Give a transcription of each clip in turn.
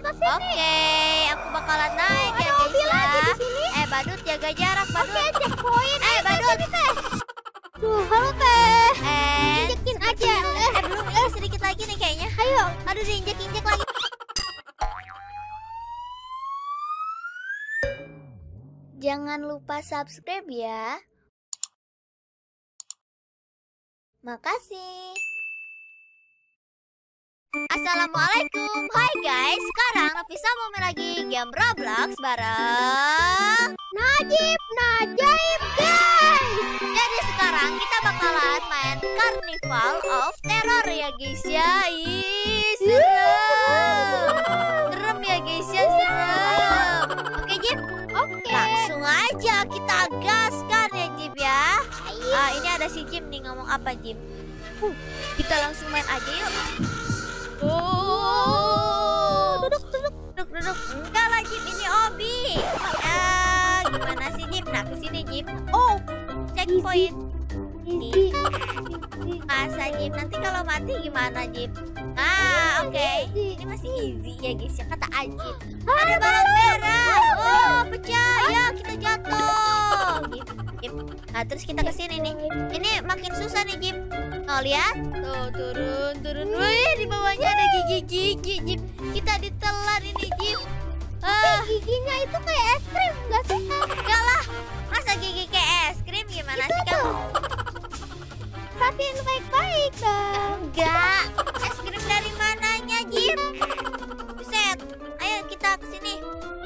atas sini. Oke, aku bakalan naik ya ada mobil guys lagi ya. di sini. Badut jaga jarak badut. Oke, checkpoint. Badut. Tuh, halo teh. And Injekin aja. belum ini sedikit lagi nih kayaknya. Ayo. Aduh diinjek-injek lagi. Jangan lupa subscribe ya. Makasih. Assalamualaikum, hai guys. Sekarang Nafisa mau main lagi game Roblox bareng Najib, Najaib guys. Jadi sekarang kita bakalan main Carnival of Terror ya guys ya. Ih, serem. Serem ya guys ya, serem. Oke Jip, Oke. langsung aja kita gaskan ya Jip ya. Ini ada si Jim nih, ngomong apa Jim? Kita langsung main aja yuk. Duduk. Enggak lah Jim, ini Obi. Gimana sih Jim? Nah kesini Jim. Oh, checkpoint. Easy. Masa Jim, nanti kalau mati gimana Jim? Oke. Ini masih easy ya guys ya, kata Ajib. Ada balon merah. Oh, pecah. Ya, kita jatuh. Jim. Nah, terus kita kesini nih. Ini makin susah nih Jim. Oh, lihat. Tuh, turun. Wih, di bawahnya ada gigi-gigi Jim. Kita ditelan ini Jim. Giginya itu kayak es krim enggak sih? Enggak lah. Masa gigi kayak es krim gimana sih kamu? Perhatiin baik-baik dong. Enggak. Es krim dari mananya Jim? Buset. Ayo kita kesini.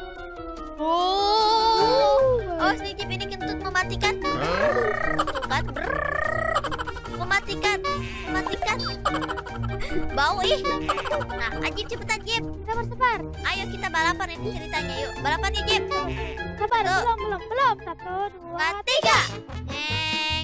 Oh, si Jim ini kentut mematikan. Tuh kan. Mematikan. Bau ih. Nah, Ajib cepetan Jim. Sabar. Ayo kita balapan ini ceritanya yuk. Balapan nih Jim. Sabar, Tuh. belum. 1, 2, 3. Neng.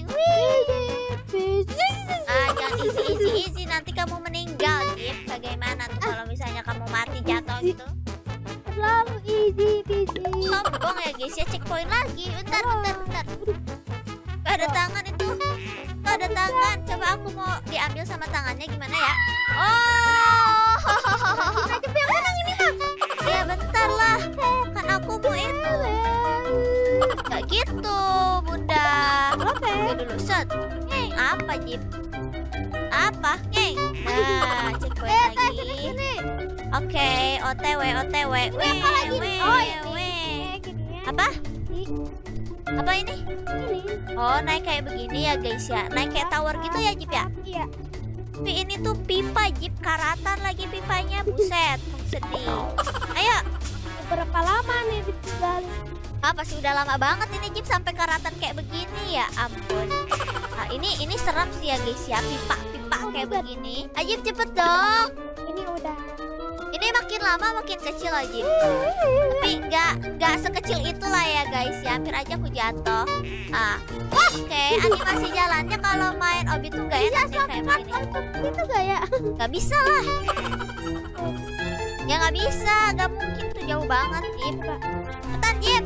Jangan easy. Nanti kamu meninggal Jim. Bagaimana tuh kalau misalnya kamu mati jatuh gitu? Terlalu easy peasy. Sombong ya guys ya, checkpoint lagi. Bentar. Ada tangan itu. Tuh ada tangan. Coba aku mau diambil sama tangannya gimana ya? Oh. Najib yang menang ini mah. Ya bentar lah. Kan aku mau itu. Gak gitu, Bunda. Oke. Tunggu dulu, set. Apa, Jip? Apa? Nah, checkpoint lagi. Sini. Oke, OTW. Apa lagi? Oh, ini. Gini ya. Apa? Ini. Apa ini? Oh, naik kayak begini ya, guys ya. Naik kayak tower gitu ya, Jip ya? Iya. Tapi ini tuh pipa, Jip. Karatan lagi pipanya, buset. Sedih. Ayo. Berapa lama nih ditinggalin? Pasti udah lama banget ini Jip sampai karatan kayak begini ya ampun. Nah, ini serem sih ya guys ya, pipa kayak begini. Ajib cepet dong. Ini udah. Ini makin lama makin kecil Ajib. Tapi nggak sekecil itulah ya guys ya. Hampir aja aku jatuh. Oke, animasi jalannya kalau main Obi tuh gak enak ya kayak begini. Itu gak ya? Gak bisa lah. Ya nggak bisa, nggak mungkin tuh jauh banget Jip. Cepetan Jip.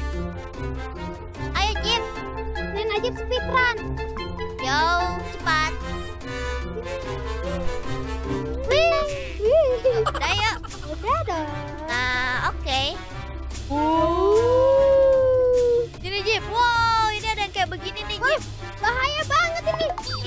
Ayo Jip. Nih Najib speedrun. Yo, cepat. Udah yuk. Udah dong. Nah, oke. Ini Jip. Wow, ini ada yang kayak begini nih Jip. Bahaya banget ini.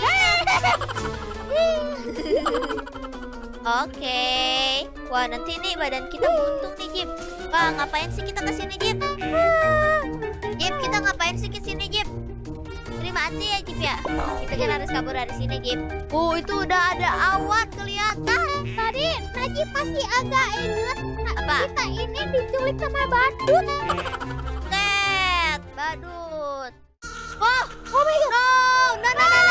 Oke. Wah, nanti nih badan kita buntung nih Jip. Wah, ngapain sih kita kesini Jip? Jip, kita ngapain sih kesini Jip? Terima kasih ya Jip ya. Kita kan harus kabur dari sini Jip. Itu udah ada awan kelihatan. Tadi Najib masih agak inget. Apa? Kita ini diculik sama badut. Tet, badut. Oh my god. No.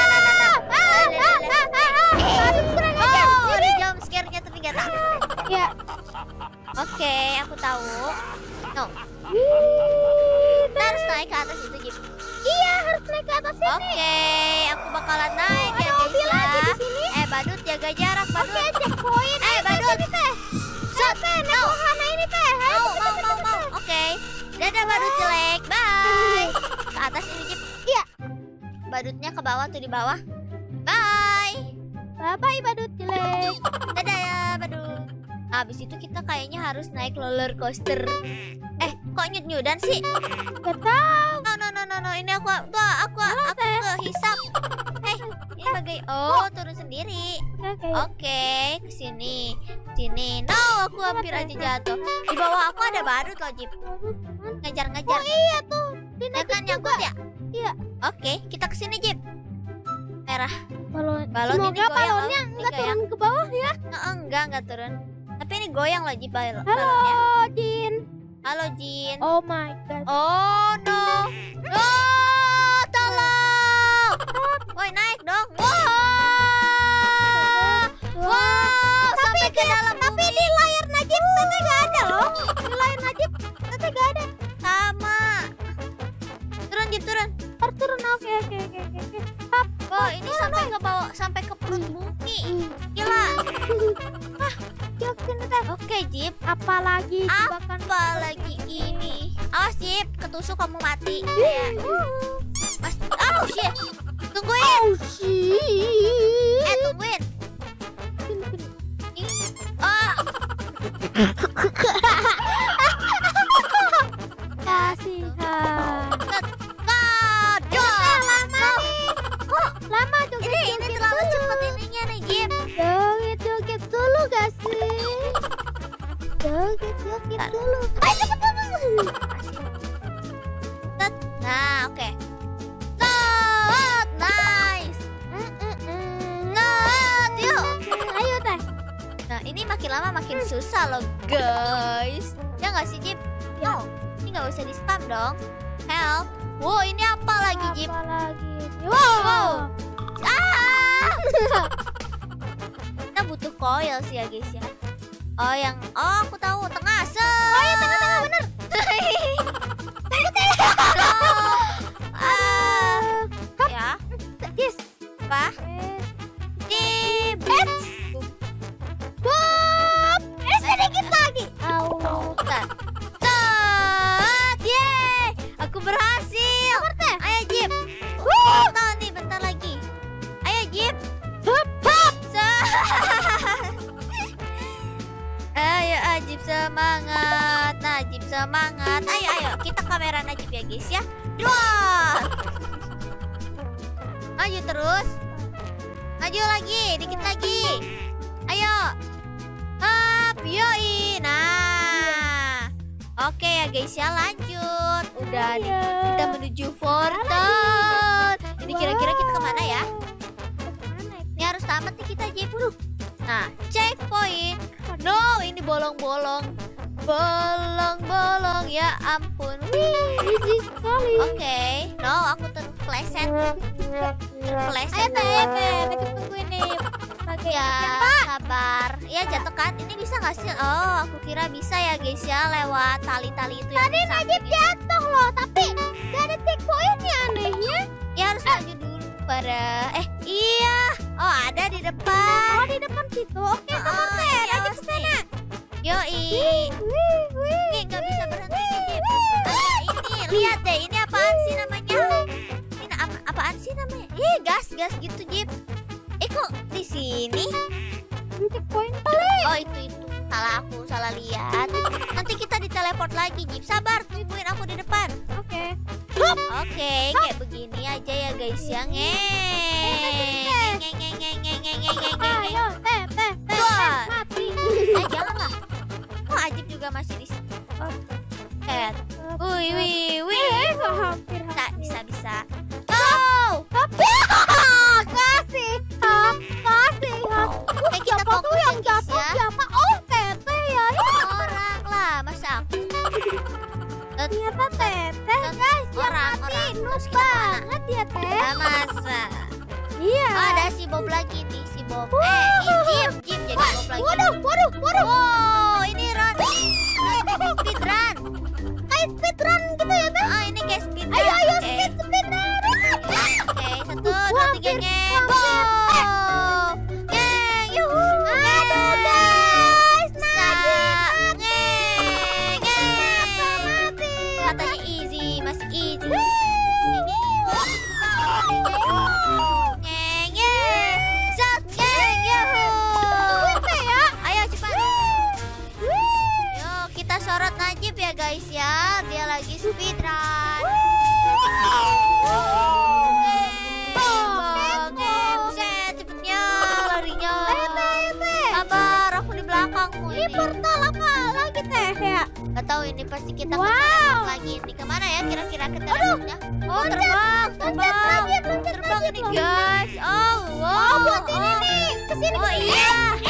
Badut kurang ajar. Ada jump scare-nya tapi gak takut. Ya. Oke, aku tahu. No. Kita harus naik ke atas itu Jip. Iya, harus naik ke atas sini. Oke, aku bakalan naik ya ada guys mobil ya. lagi di sini. Badut jaga jarak badut. Oke, checkpoint. Badut. Sini teh. Naik wahana ini teh. Mau. Oke. Dadah badut jelek. Bye. Ke atas ini Jip. Iya. Badutnya ke bawah tuh di bawah. Bye. Bye badut jelek. Dadah ya badut. Habis itu kita kayaknya harus naik roller coaster. Kok nyut-nyudan sih? Gak tahu. No. Ini aku kehisap. Ini turun sendiri. Oke, ke sini. No, aku hampir aja jatuh. Di bawah aku ada badut loh, Jip. Ngejar-ngejar. Oh iya tuh. Ya kan nyangkut ya? Iya. Oke, kita ke sini, Jip. Merah. Balon Balon ini semoga goyang balonnya loh. Ini nggak goyang. turun ke bawah ya. Enggak turun. Tapi ini goyang loh, Jip, balonnya. Halo Jin. Halo, Jin. Oh my god. Oh no. Oh, tolong. Woi, naik dong. Wow, sampai ke dalam Tapi bumi. di layar Najib Tete gak ada loh. Di layar Najib Tete gak ada. Sama. Turun, Jip, turun. Turun. Oke. Hap. Oh, ini sampai ke bawah, sampai ke perut bumi. Gila. Yakin Tete. Oke, Jip. Apalagi jebakan. Apalagi ini. Awas, Jip, ketusuk kamu mati. Mas, shit. Tungguin. Oh shit. Tungguin. Kasihan. Lama joget. Ini terlalu cepat ininya nih, Jip. Joget dulu gak sih? Joget dulu. Ayo cepet. Nah, oke. Nice. Yuk. Ayo Teh. Nah, ini makin lama makin susah loh, guys. Ya nggak sih, Jip? No, ini nggak usah di spam dong. Help. Wow, ini apa lagi, Jip? Apalagi? Wow. Kita butuh coil sih ya, guys ya. Aku tahu, tengah. Oh iya, tengah bener. Ya, Yes. apa? Jip. Bob. Sedikit lagi. Bentar. Yeay, aku berhasil. Ayo, Jip. Bentar lagi. Ayo, Jip. Hop. Ayo, Najib semangat. Najib semangat. Ayo, kita kamera Najib ya, guys ya. Maju terus. Maju lagi, dikit lagi. Ayo. Hop, yoi. Nah. Oke ya, guys ya, lanjut. Udah nih, kita menuju portal. Ini kira-kira kita kemana ya? Ini harus tamat nih kita, Jip. Nah, checkpoint. No, ini bolong-bolong. Bolong-bolong, ya ampun. Easy sekali. Oke, no, aku terpleset. Terpleset. Najib tungguin nih. Ya, sabar. Ya, jatuh kan. Ini bisa nggak sih? Oh, aku kira bisa ya, guys ya, lewat tali-tali itu. Tadi Najib jatuh loh, tapi gak ada checkpointnya anehnya. Ya, harus maju dulu pada. Iya. Oh, ada di depan. Oh, di depan situ. Oke, sabar Teh. Iya, Najib awas nih. kesana. Yoi. Wih. Ini nggak bisa berhenti nih, Jip. Ini lihat deh, ini apaan sih namanya? Ini apaan sih namanya? Gas gitu, Jip. Kok di sini? Checkpoint kali. Oh, itu salah lihat. Nanti kita diteleport lagi, Jip. Sabar, tungguin aku di depan. Oke. Oke, kayak begini aja ya, guys ya. Ayo, Teh. Wah. Mati. Janganlah. Oh, Ajib juga masih di sini. Wih. Hampir. Bisa. Oh! Kasih. Kita Siapa tuh fokus yang ya, guys, jatuh? ya. Siapa? Oh, Tete ya. Orang lah, masa aku? Ternyata Tete, guys. Orang. Nus banget ya, Teh. Masa? Iya. Oh, ada si Bob lagi nih, si Bob. Jim jadi Bob lagi. Waduh. Wow, ini run. Speedrun. Kayak speedrun gitu ya, Teh. Oh, ini kayak speedrun. Ayo, Oke. speedrun. Oke, 1, 2, 3, ngeng. Aduh, guys. Katanya easy, masih easy. Ayo cepat. sorot Najib ya guys ya. Dia lagi speedrun. Buset, cepetnya larinya. Sabar, aku di belakangmu Ini portal apa lagi teh ya? Gak tahu ini pasti kita Wow. kejar lagi. Ini kemana ya kira-kira kita dapatnya? Oh, terbang ini guys. Oh, wow. Buat ini nih. Kesini. Oh iya.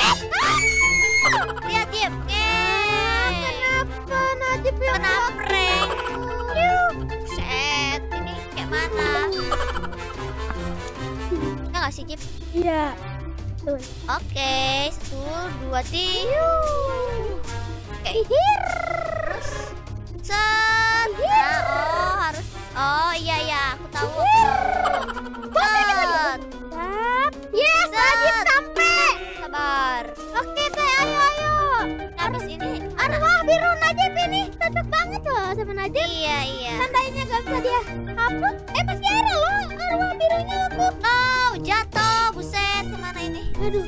Lihat Jip. Kenapa Najib yang Kena prank. Set, ini kayak mana? Ya nggak sih Jip? Iya. Oke, 1, 2, 3. Oke. Terus set. Nah, oh harus. Oh iya aku tahu. Set. Yes, Najib sampai. Sabar. Oke teh, ayo. Habis ini Arwah biru Najib ini cocok banget loh sama Najib. Iya. Tandainya gak bisa dia hapus. Masih ada loh arwah birunya untuk. Oh, jatuh. Buset, kemana ini? Aduh.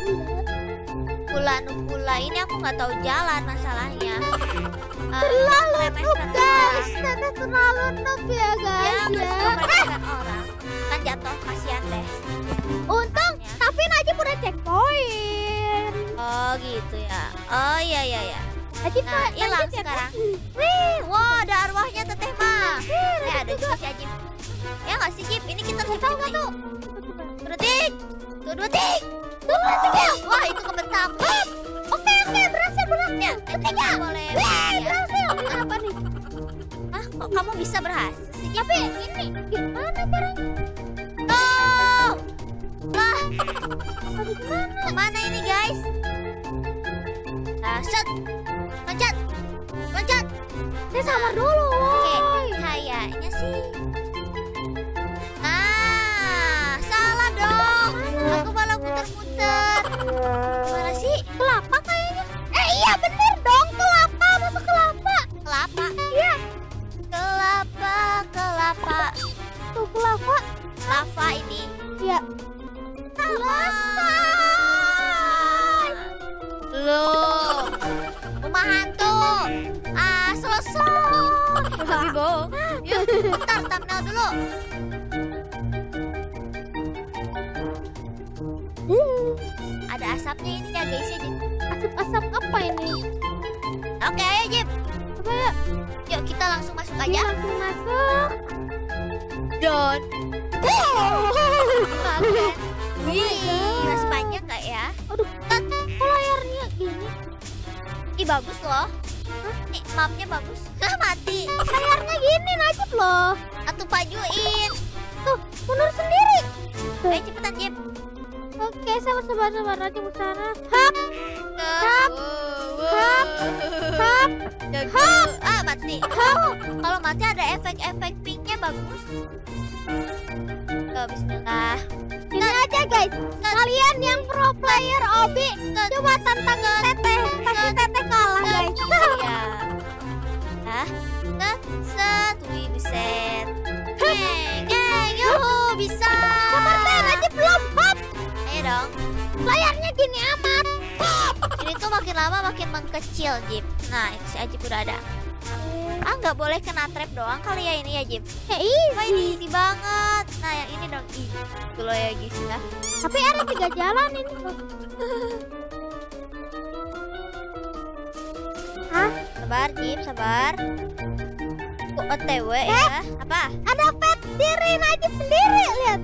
Pula ini aku nggak tahu jalan masalahnya. Terlalu remehkan noob orang. guys. Tete terlalu noob ya Ya, guys terus ya. meremehkan orang. Kan jatuh, kasihan deh. Untung tapi Najib udah checkpoint. Oh gitu ya. Oh iya. Najib Nah, hilang sekarang. Wih, wah ada arwahnya teteh mah. Ada juga si Ajib. Ya nggak sih Jip? Ini kita harus cepet nih. Detik. Tuh, 2 tik. Wah itu kebentak. Oke, berhasil. Ya, ketiga. Boleh. Berhasil. Apa nih? Hah, kok kamu bisa berhasil sih? Tapi ini gimana caranya? Tuh. Lah, Aduh, gimana? kemana ini guys? Nah, set. Loncat. Saya sabar dulu. Oke, woy. kayaknya sih. Nah, salah dong. Aku malah muter-muter. Mana sih? Kelapa kayaknya. Iya bener dong, kelapa. Masuk kelapa. Kelapa. Iya. Kelapa. Tuh kelapa. Lava ini. Iya. Selesai. Loh. Rumah hantu. Selesai. Tapi bohong. Yuk, bentar, thumbnail dulu. Ada asapnya ini ya guys ya. Jip. Asap-asap apa ini? Oke, ayo Jip. Coba ya. Yuk kita langsung masuk Dia aja. langsung masuk. Don. Wih, masih panjang nggak ya? Aduh, kok layarnya gini? Ih bagus loh. Nih mapnya bagus. Mati. Layarnya gini Najib loh. Atau pajuin. Tuh, mundur sendiri. Ayo cepetan Jip. Oke, sabar Najib ke sana. Hap, Hap. hap, hap. Hap. Ah mati. Kalau mati ada efek-efek pinknya bagus. Tuh, bismillah. Ini aja guys. Kalian yang pro player Obi, coba tantang Teteh. Pasti Teteh kalah guys. Iya. Set. Wih, buset. Geng, yuhu, bisa. Sabar deh, Najib belum. Hap, Ayo dong. layarnya gini amat. Hap. Ini tuh makin lama makin mengkecil, Jip. Nah, itu si Ajib udah ada. Nggak boleh kena trap doang kali ya ini ya, Jip. Ya Wah, ini easy. easy banget. Nah, yang ini dong. Ih, gitu loh ya, guys ya. Tapi ada 3 jalan ini. Hah? Sabar, Jip, sabar. Kok OTW ya? Apa? Ada pet diri Najib sendiri, lihat.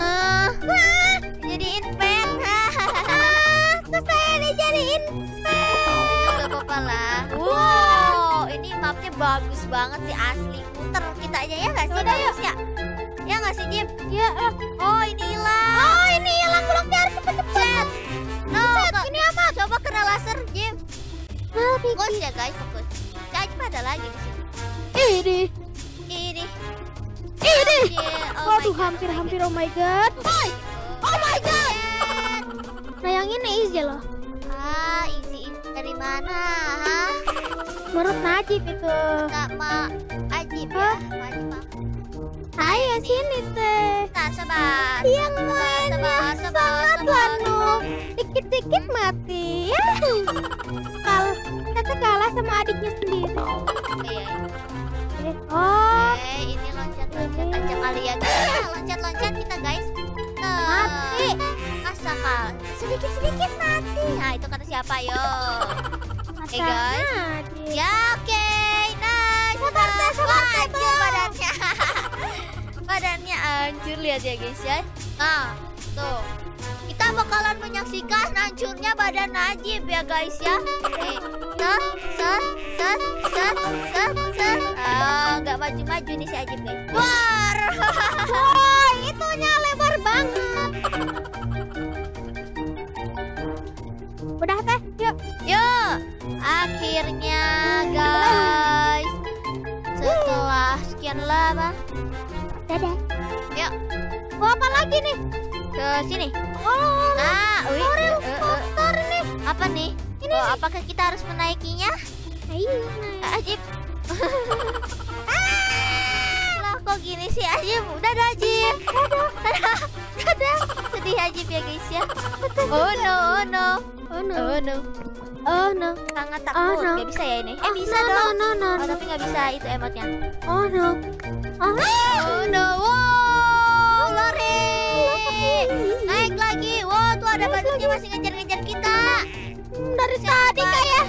Jadiin pet. Terus saya dijadiin Gak apa-apa lah. Wow, ini mapnya bagus banget sih asli. Muter kita aja ya nggak sih? Udah, yuk. Bagus ya? Ya nggak sih, Jip? ya. Oh, ini hilang. Oh, ini hilang bloknya harus cepet-cepet. No, Ini apa? coba kena laser, Jip. Fokus. Fokus ya, guys, fokus. Ajib ada lagi di sini. Ini. Ini. Waduh, hampir. Oh my god. Oh my god. Nah, yang ini easy loh. Easy dari mana? Hah? Menurut Najib itu. Nggak Ajib ya? Ajib mah. Ayo sini teh. Bentar, sabar. Yang mainnya sangatlah noob. Dikit-dikit mati. Ya. Kalau Tete kalah sama adiknya sendiri. Iya. Oh, Oke, ini loncat-loncat aja kali ya guys. Ya, loncat-loncat kita guys. mati. Masa kal sedikit-sedikit mati. Nah, itu kata siapa yo? Oke guys. Mati. Ya oke, nice. Wah, hancur badannya. Badannya hancur, lihat ya guys ya. Nah, tuh. Kita bakalan menyaksikan hancurnya badan Najib ya guys ya. Nggak maju-maju nih si Ajib guys. War. Wah, itunya lebar banget. Udah teh, yuk. Yuk, akhirnya guys. Setelah sekian lama, Dadah. yuk Mau apa lagi nih? ke sini. Oh, Nah, wih, kotor nih. apa nih? Oh, apakah kita harus menaikinya? Ayo, Ajib. Lah kok gini sih Ajib? Udah Ajib. Dadah. Sedih Ajib ya guys ya. Oh no, oh no. Oh no. Oh no. Oh no. Sangat Oh, takut. no. Gak bisa ya ini? Bisa no, dong. No, no, Oh, no. tapi gak bisa itu emotnya. Oh no. Oh. Oh no. Wow, lari. Naik lagi. Wow, tuh ada badutnya masih ngejar-ngejar kita. Dari tadi kayak.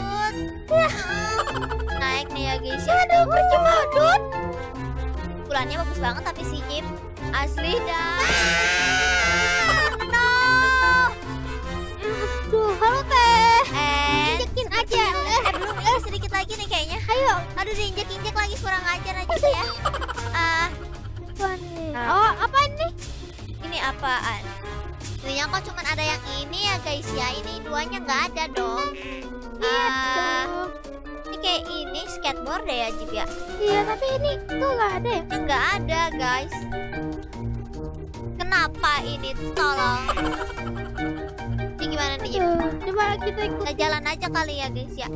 Naik nih ya guys ya. Aduh, bercemodut. Pukulannya bagus banget tapi si Jim asli dah. No. Aduh, halo teh. And Injekin aja. belum ini sedikit lagi nih kayaknya. Ayo. Aduh diinjek-injek lagi, kurang ajar aja ya. Apa nih? Oh, apa nih? Ini apaan? Ininya kok cuman ada yang ini ya guys ya. Ini duanya nggak ada dong. Aduh. Ini kayak ini skateboard deh ya Jib ya. Iya, tapi ini tuh nggak ada ya. Nggak ada guys. Kenapa ini? Tolong. Ini gimana nih Jib? Coba kita ikut. Kita jalan aja kali ya guys ya.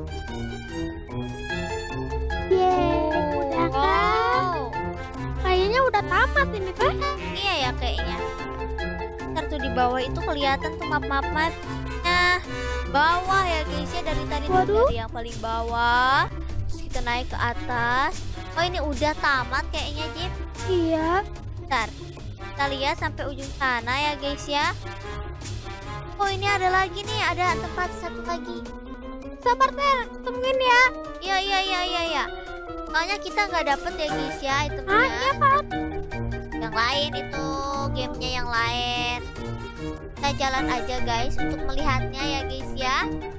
Yeay, udah kan? Wow. Kayaknya udah tamat ini teh. Iya ya kayaknya. Ntar tuh di bawah itu kelihatan tuh map-map. Nah, bawah ya guys ya, dari tadi tuh Waduh. dari yang paling bawah. Terus kita naik ke atas. Oh ini udah tamat kayaknya Jip. Iya. Ntar kita lihat sampai ujung sana ya guys ya. Oh ini ada lagi nih, ada tempat satu lagi. Sabar teh, temuin ya. Iya. Soalnya kita nggak dapet ya guys ya Ah, itemnya. iya Pak. Yang lain itu gamenya yang lain. Kita jalan aja guys untuk melihatnya ya guys ya.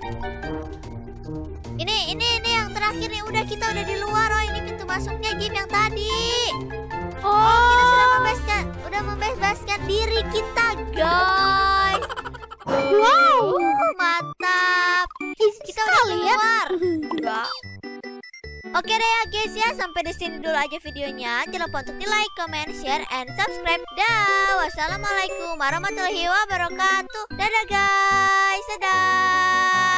Ini yang terakhir nih, kita udah di luar. Oh ini pintu masuknya Jim yang tadi. Oh, Kita sudah membebaskan diri kita guys. wow. Mantap. Kita udah keluar. Enggak. Oke deh ya guys ya, sampai di sini dulu aja videonya. Jangan lupa untuk di like, comment, share, and subscribe. Dah. Wassalamualaikum warahmatullahi wabarakatuh. Dadah guys. Dadah.